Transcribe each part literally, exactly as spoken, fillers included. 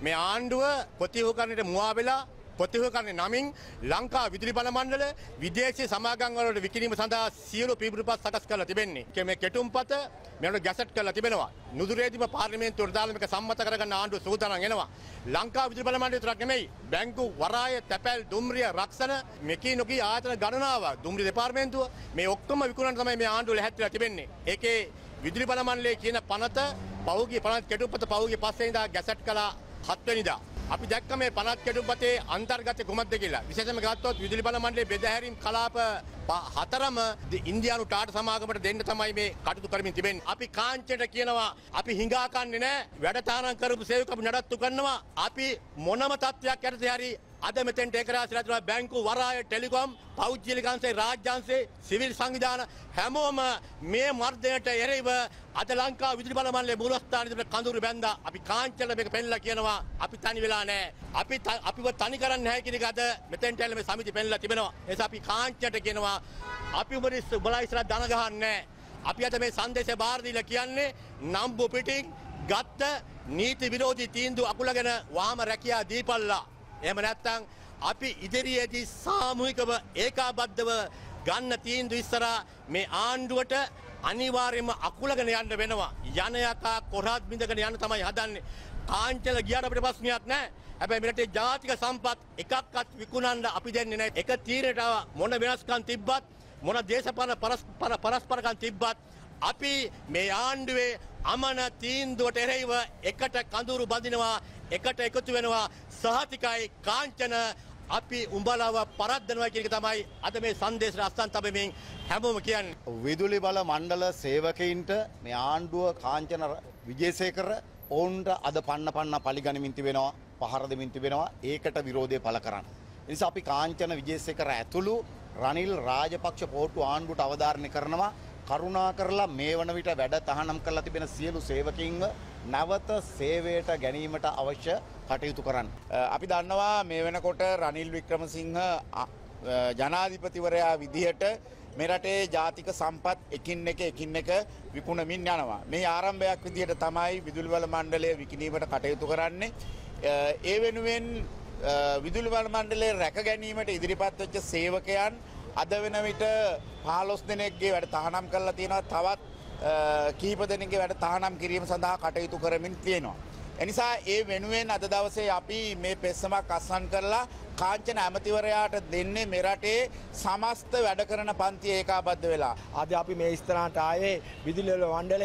මේ ආණ්ඩුව ප්‍රතිහෝකරණයට මුවා වෙලා ප්‍රතිහෝකරණේ නමින් ලංකා විදුලි බල මණ්ඩල විදේශීය සමාගම් වලට විකිණීම සඳහා සියලු පිළිපත් සකස් කරලා තිබෙන්නේ. මේ කෙටුම්පත මේකට ගැසට් කරලා තිබෙනවා. නුදුරේදීම පාර්ලිමේන්තුවට දාලා මේක සම්මත කරගන්න ආණ්ඩුව සූදානම් වෙනවා. ලංකා විදුලි බල මණ්ඩලය විතරක් නෙමෙයි බැංකු වරාය තැපැල් දුම්රිය රක්ෂණ මෙකී නොකී ආයතන ගණනාව දුම්රිය දෙපාර්තමේන්තුව මේ ඔක්කොම විකුණන්න තමයි මේ ආණ්ඩුව ලැහැත්තිලා තිබෙන්නේ. ඒකේ විදුලි බල මණ්ඩලයේ කියන පනත පහුගිය පනත කෙටුම්පත පහුගිය පස්සේ ඉඳලා ගැසට් කළා හත් වෙනිදා. අපි දැක්ක මේ පනත් කෙටුම්පතේ අන්තර්ගත කුමක්ද කියලා. විශේෂයෙන්ම ගත්තොත් විදුලි බල මණ්ඩලයේ බෙදාහැරීම් කලාප හතරම ඉන්දියානු ටාට සමාගමට දෙන්න තමයි මේ කටයුතු කරමින් තිබෙන්නේ. අපි කාංචනට කියනවා අපි හිඟා කන්නේ නැහැ. වැඩ තාරම් කරපු සේවක අපි නඩත්තු කරනවා. අපි මොනම තත්ත්වයක් යටතේ හරි අද මෙතෙන්ට ඒක රාශිලා තියෙනවා. බැංකු වරාය ටෙලිකොම් පෞද්ගලික අංශේ රාජ්‍යාංශේ සිවිල් සංවිධාන හැමෝම මේ මර්ධනයට එරෙහිව අද ලංකා විදුලි බල මණ්ඩලයේ මූලස්ථානයේ කඳුරු බැඳා. අපි කාංචන මේක පෙන්නලා කියනවා අපි තනි වෙලා නැහැ. අපි අපිව තනි කරන්නේ නැහැ කියන එක අද මෙතෙන්ට ඇවිල්ලා මේ සමිති පෙන්නලා තිබෙනවා. ඒ නිසා අපි කාංචනට කියනවා අපි උඹරිස් උඹලා ඉස්සරහ දන ගහන්නේ. අපි අද මේ සංදේශය බාර දීලා කියන්නේ නම්බු පිටින් ගත්ත නීති විරෝධී තීන්දුව අකුලගෙන වහම රැකියා දීපල්ලා. එහෙම නැත්නම් අපි ඉදිරියේදී සාමූහිකව ඒකාබද්ධව ගන්න තීන්දුව ඉස්සරහා මේ ආණ්ඩුවට අනිවාර්යයෙන්ම අකුලගෙන යන්න වෙනවා. යන යකා කොරහත් බින්දගෙන යන්න තමයි හදන්නේ. කාංචල ගියාට අපිට ප්‍රශ්නයක් නැහැ. හැබැයි මෙරටේ ජාතික සම්පත් එකක්වත් විකුණන්න අපි දෙන්නේ නැහැ. එක තීරයට මොන වෙනස්කම් තිබ්බත් මොන දේශපාලන පරස්පර පරස්පරකම් තිබ්බත් අපි මේ ආණ්ඩුවේ අමන තීන්දුවට එරෙහිව එකට කඳුරු බඳිනවා, එකට එකතු වෙනවා. සහතිකයි කාංචන අපි උඹලව පරද්දනවා කියන එක තමයි අද මේ සංදේශය අස්සන් තබමින් හැමෝම කියන්නේ. විදුලි බල මණ්ඩල සේවකයින්ට මේ ආණ්ඩුව කාංචන විජේසේකර ඔවුන්ට අද පන්න පන්න පරිගණමින් තිබෙනවා, පහර දෙමින් තිබෙනවා. ඒකට විරෝධය පළ කරන්න. ඒ නිසා අපි කාංචන විජේසේකර ඇතුළු රනිල් රාජපක්ෂ පොහොට්ටු ආණ්ඩුවට අවධාරණය කරනවා. කරුණා කරලා මේ වන විට වැඩ තහනම් කරලා තිබෙන සියලු සේවකයින්ව නැවත සේවයට ගැනීමට අවශ්‍ය කටයුතු කරන්න. අපි දන්නවා මේ වෙනකොට රනිල් වික්‍රමසිංහ ජනාධිපතිවරයා විදිහට මේ රටේ ජාතික සම්පත් එකින් එක එකින් එක විකුණමින් යනවා. මේ ආරම්භයක් විදිහට තමයි විදුලි බල මණ්ඩලය විකිණීමට කටයුතු කරන්නේ. ඒ වෙනුවෙන් විදුලි බල මණ්ඩලය රැක ගැනීමට ඉදිරිපත් වෙච්ච සේවකයන් අද වෙන විට පහළොස් දෙනෙක්ගේ වැඩ තහනම් කරලා තියෙනවා. තවත් කිහිප දෙනෙක්ගේ වැඩ තහනම් කිරීම සඳහා කටයුතු කරමින් තියෙනවා. එනිසා ඒ වෙනුවෙන් අද දවසේ අපි මේ පෙස්සමක් අත්සන් කරලා කාංචන ඇමතිවරයාට දෙන්නේ මේ රටේ සමස්ත වැඩ කරන පන්තිය ඒකාබද්ධ වෙලා. අද අපි මේ ස්ථානට ආයේ විදුලි බල මණ්ඩලය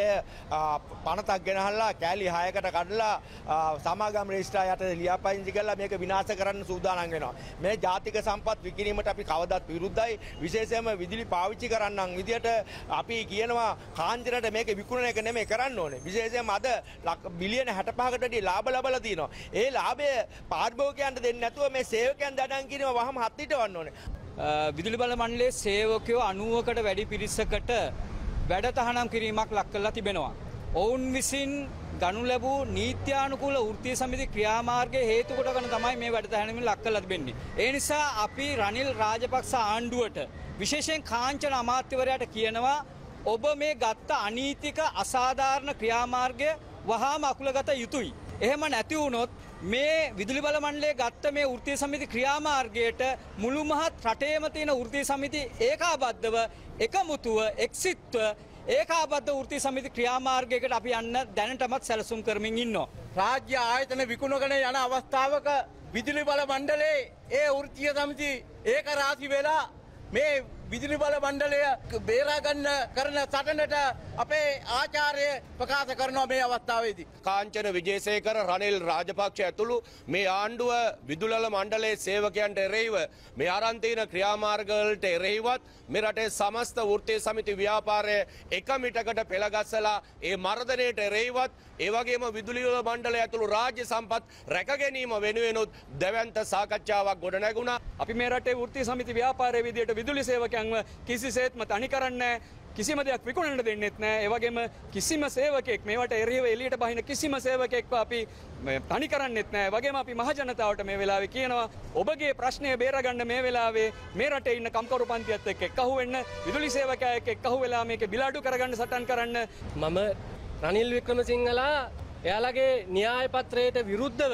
පනතක් ගෙනහල්ලා කෑලි හයකට කඩලා සමාගම් රෙජිස්ට්‍රාර් යටතේ ලියාපදිංචි කරලා මේක විනාශ කරන්න සූදානම් වෙනවා. මේ ජාතික සම්පත් විකිණීමට අපි කවදාත් විරුද්ධයි. විශේෂයෙන්ම විදුලි පාවිච්චි කරන්නන් විදියට අපි කියනවා කාංචනට මේක විකුණන එක නෙමෙයි කරන්න ඕනේ. විශේෂයෙන්ම අද බිලියන හැට පහකට වඩා ලාභ ලබලා තියෙනවා. ඒ ලාභය පාරිභෝගිකයන්ට දෙන්නේ නැතුව මේ සේවකයන් දඩම් කිරීම වහම හත්තිටවන්න ඕනේ. විදුලි බල මණ්ඩලයේ සේවකයෝ අනූවකට වැඩි පිරිසකට වැඩ තහනම් කිරීමක් ලක් කරලා තිබෙනවා. ඔවුන් විසින් ගනු ලැබූ නීත්‍යානුකූල වෘත්තීය සමිති ක්‍රියාමාර්ගයේ හේතු කොටගෙන තමයි මේ වැඩ තහනමින් ලක් කරලා තිබෙන්නේ. ඒ නිසා අපි රනිල් රාජපක්ෂ ආණ්ඩුවට විශේෂයෙන් කාංචන අමාත්‍යවරයාට කියනවා ඔබ මේ ගත්ත අනීතික අසාධාරණ ක්‍රියාමාර්ගය වහාම අකුලගත යුතුයි. එහෙම නැති වුණොත් මේ විදුලි බල මණ්ඩලයේ ගත්ත මේ වෘත්තීය සමිති ක්‍රියාමාර්ගයට මුළු මහත් රටේම තියෙන වෘත්තීය සමිති ඒකාබද්ධව එකමුතුව එක්සිත්ව ඒකාබද්ධ වෘත්තීය සමිති ක්‍රියාමාර්ගයකට අපි යන්න දැනටමත් සැලසුම් කරමින් ඉන්නවා. රාජ්‍ය ආයතන විකුණගෙන යන අවස්ථාවක විදුලි බල මණ්ඩලයේ ඒ වෘත්තීය සමිති ඒක රාශි වෙලා මේ විදුලි බල මණ්ඩලය බේරා ගන්න කරන සටනට අපේ ආචාර්ය ප්‍රකාශ කරනවා මේ අවස්ථාවේදී. කාංචන විජේසේකර රනිල් රාජපක්ෂ ඇතුළු මේ ආණ්ඩුව විදුලි බල මණ්ඩලයේ සේවකයන්ට එරෙහිව මේ ආරම්භ තියෙන ක්‍රියාමාර්ගවලට එරෙහිවත් මේ රටේ සමස්ත වෘත්තීය සමිති ව්‍යාපාරය එක මිටකට පෙළගස්සලා ඒ මර්ධනයට එරෙහිවත් ඒ වගේම විදුලි බල මණ්ඩලය ඇතුළු රාජ්‍ය සම්පත් රැක ගැනීම වෙනුවෙනුත් දැවැන්ත සාකච්ඡාවක් ගොඩනැගුණා. අපි මේ රටේ වෘත්තීය සමිති ව්‍යාපාරයේ විදියට විදුලි සේවකයන්ව කිසිසේත්ම තනි කරන්නේ කිසිම දෙයක් විකුණන්න දෙන්නෙත් නැහැ. ඒ වගේම කිසිම සේවකෙක් මේවට එරෙහිව එළියට බහින කිසිම සේවකෙක්ව අපි තනි කරන්නෙත් නැහැ. වගේම අපි මහ ජනතාවට මේ වෙලාවේ කියනවා ඔබගේ ප්‍රශ්නය බේරගන්න මේ වෙලාවේ මේ රටේ ඉන්න කම්කරු පන්තියත් එක්ක එක්කහුව වෙන්න, විදුලි සේවකයා එක්ක එක්කහුව වෙලා මේක බිලාඩු කරගන්න සටන් කරන්න. මම රනිල් වික්‍රමසිංහලා එයාලගේ න්‍යාය පත්‍රයට විරුද්ධව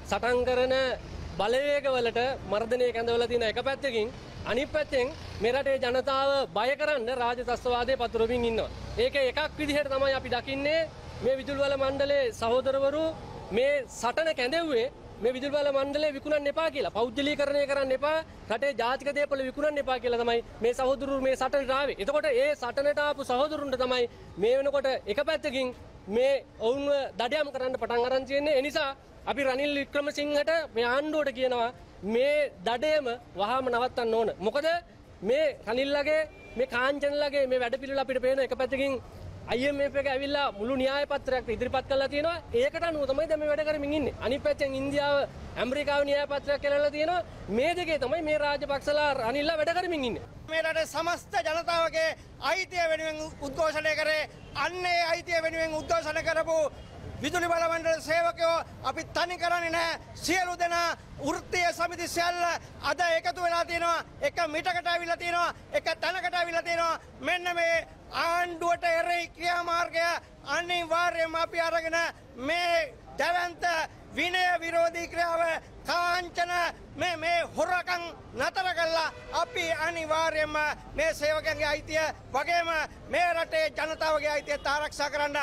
සටන් කරන බලවේගවලට මර්ධනය කැඳවලා තියෙන එක පැත්තකින් අනිත් පැත්තෙන් මේ රටේ ජනතාව බය කරන්න රාජතස්වාදයේ පතුරමින් ඉන්නවා. ඒක එකක් විදිහට තමයි අපි දකින්නේ මේ විදුලිවල මණ්ඩලයේ සහෝදරවරු මේ සටන කැඳෙව්වේ මේ විදුලිවල මණ්ඩලය විකුණන්න එපා කියලා. පෞද්ගලීකරණය කරන්න එපා. රටේ ජාතික දේපොළ විකුණන්න එපා කියලා තමයි මේ සහෝදරවරු මේ සටනට ආවේ. එතකොට ඒ සටනට ආපු සහෝදරුන්ට තමයි මේ වෙනකොට එක පැත්තකින් මේ ඔවුන්ව දඩයම් කරන්න පටන් අරන් තියෙන්නේ. ඒ නිසා අපි රනිල් වික්‍රමසිංහට මේ ආණ්ඩුවට කියනවා මේ දඩයම වහාම නවත්තන්න ඕන. මොකද මේ රනිල්ලගේ මේ කාංචනලගේ මේ වැඩපිළිවෙල අපිට පේන එක පැත්තකින් I M F එක ඇවිල්ලා මුළු න්‍යාය පත්‍රයක් ඉදිරිපත් කරලා තියෙනවා. ඒකට අනුව තමයි දැන් මේ වැඩ කරමින් ඉන්නේ. අනිත් පැත්තෙන් ඉන්දියාව ඇමරිකාව න්‍යාය පත්‍රයක් කරලා තියෙනවා. මේ දෙකේ තමයි මේ රාජපක්ෂලා රනිල්ලා වැඩ කරමින් ඉන්නේ. මේ රටේ සමස්ත ජනතාවගේ අයිතිය වෙනුවෙන් උද්ඝෝෂණය කරේ අන්නේ අයිතිය වෙනුවෙන් උද්ඝෝෂණය කරපු විදුලි බල මණ්ඩල සේවකයෝ අපි තනි කරන්නේ නැහැ. සියලු දෙනා වෘත්තීය සමිති සියල්ල අද එකතු වෙලා තියෙනවා. එක මිටකට ඇවිල්ලා තියෙනවා. එක තැනකට ඇවිල්ලා තියෙනවා. මෙන්න මේ ආණ්ඩුවට එරෙහි ක්‍රියාමාර්ගය අනිවාර්යයෙන්ම අපි අරගෙන මේ දැවැන්ත විනය විරෝධී ක්‍රියාව කාංචන මේ මේ හොරකම් නතර කළා. අපි අනිවාර්යයෙන්ම මේ සේවකයන්ගේ අයිතිය වගේම මේ රටේ ජනතාවගේ අයිතිය ආරක්ෂා කරන්න.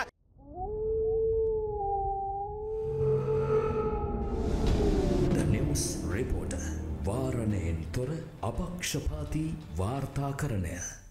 රිපෝටර් වාරණයෙන් තොර අපක්ෂපාතී වාර්තාකරණය